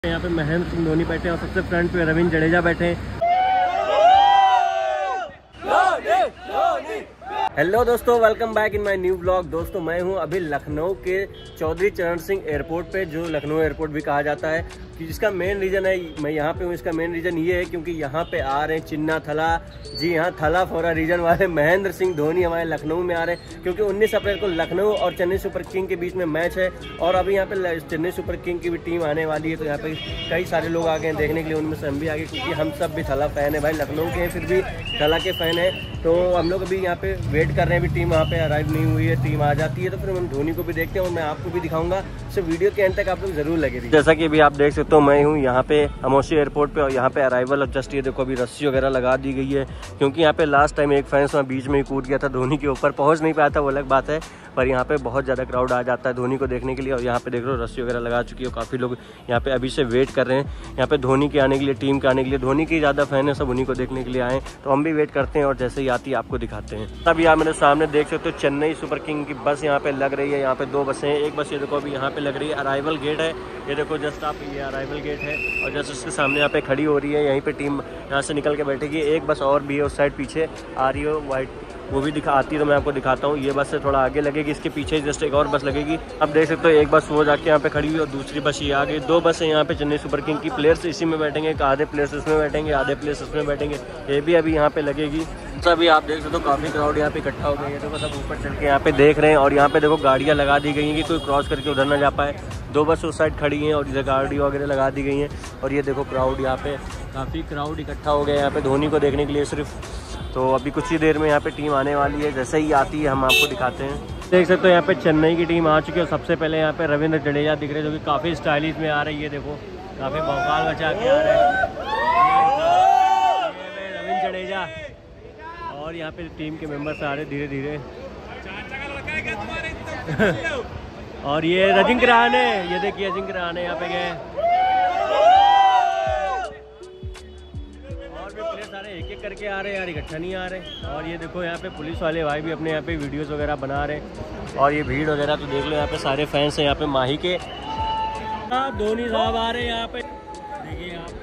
यहाँ पे महेंद्र सिंह धोनी बैठे हैं और सबसे फ्रंट पे रविंद्र जडेजा बैठे हैं। हेलो दोस्तों, welcome back in my new blog. दोस्तों मैं हूँ अभी लखनऊ के चौधरी चरण सिंह एयरपोर्ट पे, जो लखनऊ एयरपोर्ट भी कहा जाता है। कि जिसका मेन रीज़न है मैं यहाँ पे हूँ, इसका मेन रीज़न ये है क्योंकि यहाँ पे आ रहे हैं चिन्ना थला, जी हाँ थला फोरा रीजन वाले महेंद्र सिंह धोनी हमारे लखनऊ में आ रहे हैं। क्योंकि 19 अप्रैल को लखनऊ और चेन्नई सुपर किंग के बीच में मैच है और अभी यहाँ पे चेन्नई सुपर किंग की भी टीम आने वाली है। तो यहाँ पे कई सारे लोग आ गए हैं देखने के लिए, उनमें से हम भी आ गए क्योंकि हम सब भी थला फ़ैन है भाई, लखनऊ के हैं फिर भी थला के फ़ैन है। तो हम लोग अभी यहाँ पे वेट कर रहे हैं, अभी टीम वहाँ पे अराइव नहीं हुई है, टीम आ जाती है तो फिर हम धोनी को भी देखते हैं और मैं आपको भी दिखाऊंगा। सो वीडियो के एंड तक आप लोग जरूर लगे रहिए। जैसा कि अभी आप देख सकते हो मैं हूँ यहाँ पे अमोशी एयरपोर्ट पे और यहाँ पे अराइवल और जस्ट ये देखो अभी रस्सी वगैरह लगा दी गई है क्योंकि यहाँ पे लास्ट टाइम एक फैंस वहाँ बीच में ही कूद गया था धोनी के ऊपर, पहुँच नहीं पाया था वो अलग बात है, पर यहाँ पे बहुत ज़्यादा क्राउड आ जाता है धोनी को देखने के लिए। और यहाँ पे देख लो रस्सी वगैरह लगा चुकी है, काफ़ी लोग यहाँ पे अभी से वेट कर रहे हैं यहाँ पे धोनी के आने के लिए, टीम के आने के लिए। धोनी के ज़्यादा फैन है, सब उन्हीं को देखने के लिए आए, तो हम भी वेट करते हैं और जैसे ही आती है आपको दिखाते हैं। अभी आप मेरे सामने देख सकते हो चेन्नई सुपर किंग की बस यहाँ पे लग रही है। यहाँ पे दो बसें हैं, एक बस ये देखो अभी यहाँ पे लग रही है, अराइवल गेट है ये देखो, जस्ट आप ये अराइवल गेट है और जस्ट उसके सामने यहाँ पे खड़ी हो रही है, यहीं पे टीम यहाँ से निकल के बैठेगी। एक बस और भी है उस साइड पीछे आ रही है वाइट, वो भी आती है तो मैं आपको दिखाता हूँ। ये बस से थोड़ा आगे लगेगी, इसके पीछे जस्ट एक और बस लगेगी। अब देख सकते हो एक बस वो जाके यहाँ पे खड़ी हुई और दूसरी बस ये आ गई। दो बस है यहाँ पे चेन्नई सुपर किंग की, प्लेयर्स इसी में बैठेंगे, आधे प्लेयर्स इसमें बैठेंगे, आधे प्लेयर्स इसमें बैठेंगे, ये भी अभी यहाँ पे लगेगी। अभी आप देख सकते हो काफ़ी क्राउड यहाँ पे इकट्ठा हो गई है, देखो सब ऊपर चल के यहाँ पे देख रहे हैं और यहाँ पे देखो गाड़ियाँ लगा दी गई हैं कि कोई क्रॉस करके उधर ना जा पाए। दो बस उस साइड खड़ी हैं और इधर गाड़ी वगैरह लगा दी गई हैं और ये देखो क्राउड यहाँ पे काफ़ी क्राउड इकट्ठा हो गया है यहाँ पे धोनी को देखने के लिए सिर्फ। तो अभी कुछ ही देर में यहाँ पे टीम आने वाली है, जैसे ही आती है हम आपको दिखाते हैं। देख सकते हो यहाँ पे चेन्नई की टीम आ चुकी है और सबसे पहले यहाँ पे रविंद्र जडेजा दिख रहे हैं जो कि काफ़ी स्टाइलिश में आ रही है, देखो काफ़ी भौकाल मचा के आ रहे हैं रविंद्र जडेजा। और यहाँ पे टीम के मेंबर्स आ रहे धीरे धीरे और ये अजिंक्य रहाणे, ये देखिए अजिंक्य रहाणे यहाँ पे गए और भी प्लेयर सारे एक एक करके आ रहे हैं यार, इकट्ठा नहीं आ रहे। और ये देखो यहाँ पे पुलिस वाले भाई भी अपने यहाँ पे वीडियोस वगैरह बना रहे हैं और ये भीड़ वगैरह तो देख लो यहाँ पे सारे फैंस हैं यहाँ पे माही के। धोनी साहब आ रहे हैं यहाँ पे, देखिए आप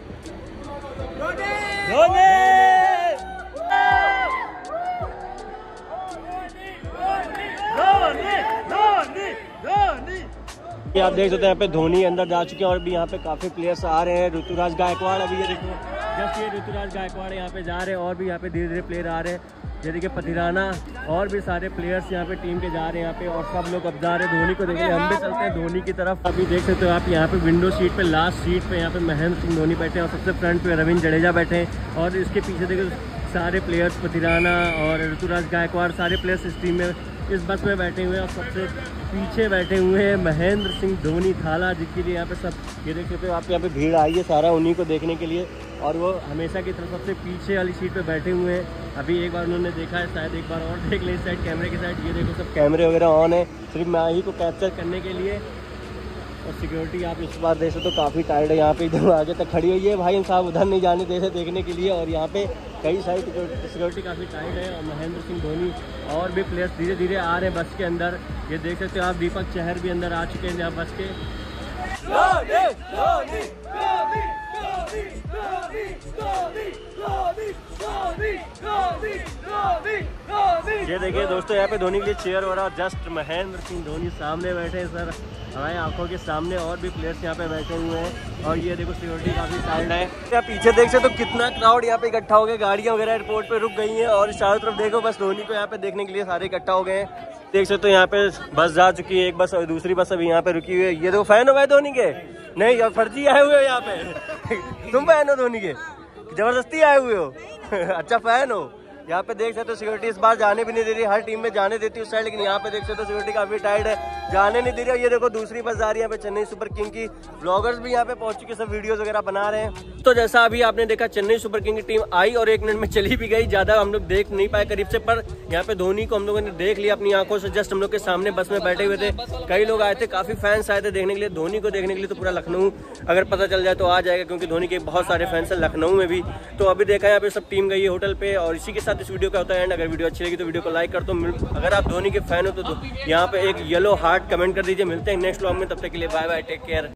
आप देख सकते हैं यहाँ पे धोनी अंदर जा चुके हैं और भी यहाँ पे काफी प्लेयर्स आ रहे हैं। ऋतुराज गायकवाड़ अभी ये देखो जस्ट ये ऋतुराज गायकवाड़ यहाँ पे जा रहे हैं और भी यहाँ पे धीरे धीरे प्लेयर आ रहे हैं, ये देखिए पतिराना और भी सारे प्लेयर्स यहाँ पे टीम के जा रहे हैं यहाँ पे और सब लोग अब जा रहे हैं धोनी को देखने। हम भी चलते हैं धोनी की तरफ। अभी देख सकते हो आप यहाँ पे विंडो सीट पे, लास्ट सीट पे यहाँ पे महेंद्र सिंह धोनी बैठे हैं और सबसे फ्रंट पे रविंद्र जडेजा बैठे हैं और इसके पीछे देखो सारे प्लेयर्स पतिराना और ऋतुराज गायकवाड़ सारे प्लेयर्स इस टीम में इस बस में बैठे हुए हैं और सबसे पीछे बैठे हुए हैं महेंद्र सिंह धोनी थाला, जिसके लिए यहाँ पे सब ये देख सकते हो आप, यहाँ पे भीड़ आई है सारा उन्हीं को देखने के लिए और वो हमेशा की तरफ सबसे पीछे वाली सीट पे बैठे हुए हैं। अभी एक बार उन्होंने देखा है, शायद एक बार और देख ले इस साइड कैमरे के साइड, ये देखो सब कैमरे वगैरह ऑन है सिर्फ माही को कैप्चर करने के लिए। और सिक्योरिटी आप इस बार देख सकते हो काफ़ी टाइट है यहाँ पे, इधर आगे तक खड़ी हुई है भाई साहब, उधर नहीं जाने दे रहे देखने के लिए। और यहाँ पे कई सारी सिक्योरिटी काफ़ी टाइट है और महेंद्र सिंह धोनी और भी प्लेयर्स धीरे धीरे आ रहे हैं बस के अंदर। ये देख सकते हो आप दीपक चहर भी अंदर आ चुके हैं यहाँ बस के। ये देखिए दोस्तों यहाँ पे धोनी के लिए चेयर हो रहा है, जस्ट महेंद्र सिंह धोनी सामने बैठे हैं सर हमारे आंखों के सामने, और भी प्लेयर्स यहाँ पे बैठे हुए हैं और ये देखो सिक्योरिटी काफी टाइट है। यहाँ पीछे देख सकते तो कितना क्राउड यहाँ पे इकट्ठा हो गया, गाड़ियाँ वगैरह एयरपोर्ट पे रुक गई हैं और चारों तरफ देखो बस धोनी को यहाँ पे देखने के लिए सारे इकट्ठा हो गए हैं। देख सकते हो यहाँ पे बस जा चुकी है एक बस और दूसरी बस अभी यहाँ पे रुकी हुई है। ये देखो फैन हो गए धोनी के? नहीं यार फर्जी आए हुए हो यहाँ पे तुम फैन हो धोनी के? जबरदस्ती आए हुए हो? अच्छा फैन हो। यहाँ पे देख सकते हो सिक्योरिटी इस बार जाने भी नहीं दे रही, हर टीम में जाने देती है उस साइड, लेकिन यहाँ पे देख सकते हो सिक्योरिटी काफी टाइट है, जाने नहीं दे रही है। ये देखो दूसरी बस जा रही है यहाँ पे चेन्नई सुपर किंग की, ब्लॉगर्स भी यहाँ पे पहुंच चुके, सब वीडियोस वगैरह बना रहे हैं। तो जैसा अभी आपने देखा चेन्नई सुपर किंग की टीम आई और 1 मिनट में चली भी गई, ज्यादा हम लोग देख नहीं पाए करीब से, पर यहाँ पे धोनी को हम लोगों ने देख लिया अपनी आंखों से। जस्ट हम लोग के सामने बस में बैठे हुए थे, कई लोग आए थे, काफी फैंस आए थे देखने के लिए धोनी को देखने के लिए। तो पूरा लखनऊ अगर पता चल जाए तो आ जाएगा क्योंकि धोनी के बहुत सारे फैंस हैं लखनऊ में भी। तो अभी देखा यहाँ पे सब टीम गई है होटल पे और इसी के साथ इस वीडियो का होता है एंड। अगर वीडियो अच्छी लगी तो वीडियो को लाइक कर दो, अगर आप धोनी के फैन हो तो यहाँ पे एक येलो हार्ट कमेंट कर दीजिए। मिलते हैं नेक्स्ट व्लॉग में, तब तक के लिए बाय बाय, टेक केयर।